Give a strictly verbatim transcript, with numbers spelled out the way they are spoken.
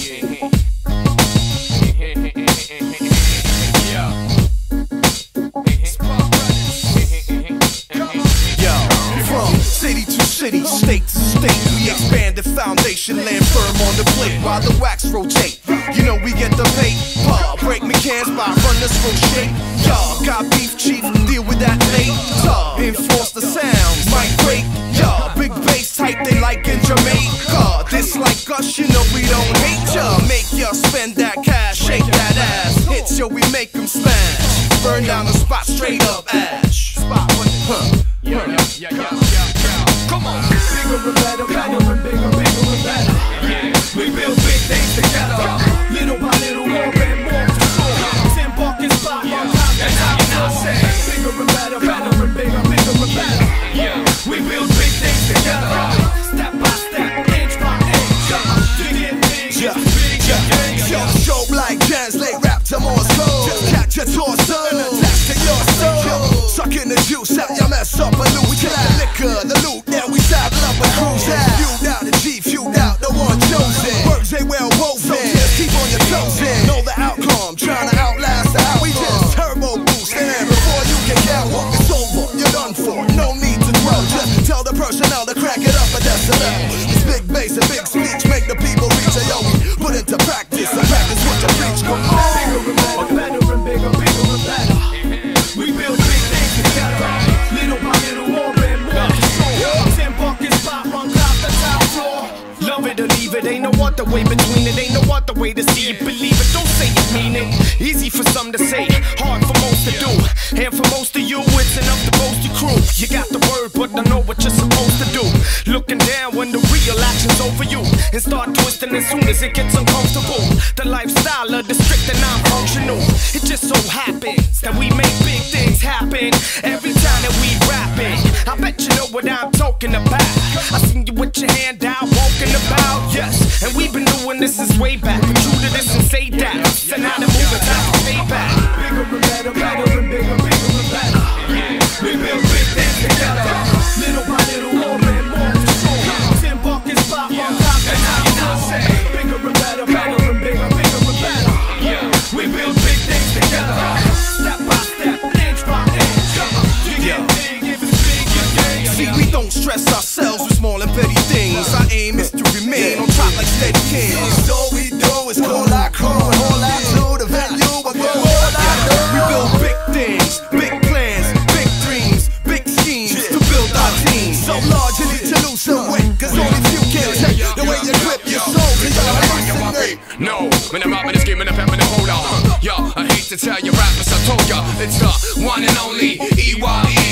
City to city, state to state, we expand the foundation, land firm on the plate while the wax rotate. You know we get the paper, break me cans by run this shape. Y'all got beef, chief, deal with that later. Enforce the sounds, might break. Y'all big bass type they like in Jamaica. Dislike us, you know we don't hate ya. Make ya spend that cash, shake that ass. Hits yo, we make them smash. Burn down the spot, straight up ash. Spot with it, huh? Yeah, yeah, yeah, yeah, yeah. Come on. Bigger and better, better and bigger, bigger and better. Yeah. We build big things together. Little by little, more and more for sure. Ten buckets, five on top, that's how I say. Bigger and better, better and bigger, bigger and better. Yeah. We build big things together. Step by step, inch by inch. To get big, yeah, big, yeah, yeah. Show like translate rap to more soul. Just catch your torso and attach to your soul. Sucking the juice out, y'all mess up a loot. We kill the liquor, the loot, now we saddle up and cruise out. Feud out the G, feud out, no one chosen. Words they well woven, so just keep on your toes in. Know the outcome, trying to outlast the outcome. We just turbo boost, and before you can count up, it's over, you're done for. No need to dwell, just tell the personnel to crack it up a decibel. This big bass and big speech make the people reach. Yo, we put into practice, and practice what you preach. Come on. Bigger and better, better and bigger, bigger and better. We build big things together. Little by little, more and more for sure. Ten buckets, five on top, that's our floor. Love it or leave it, ain't no other way between it. Ain't no other way to see it, believe it, don't say it, mean it. Easy for some to say, hard for most to do. And for most of you, it's enough to boast your crew. You got the word, but I know what you're supposed to do. Looking down when the real action's over you, and start twisting as soon as it gets uncomfortable. The lifestyle of the strict and non-functional. It just so happens that we make big things happen every time that we rapping. I bet you know what I'm talking about. I seen you with your hand out, walking about, yes. And we've been doing this since way back. But true to this and say that, and how to move it, time to stay back. Bigger and better, better and bigger, bigger and better. We build big things together. Little by little, more and more for sure. Ten buckets, five on top, that's how I say. Bigger and better, better and bigger, bigger and better. We build big things together. Step by step, inch by inch. You get big, if it's big, you get. See, we don't stress ourselves with small and petty things. Our aim is to remain on top like steady kings. All we do is call our crew, and all I do to venue, I go all I do. We build big things, big plans, big dreams, big schemes to build our team. So large you need to lose some weight, cause only few can take the way you grip your soul to your hallucinate. No, when I'm rapping this game and I'm having a hold on. Yo, I hate to tell you rappers, I told ya, it's the one and only E Y E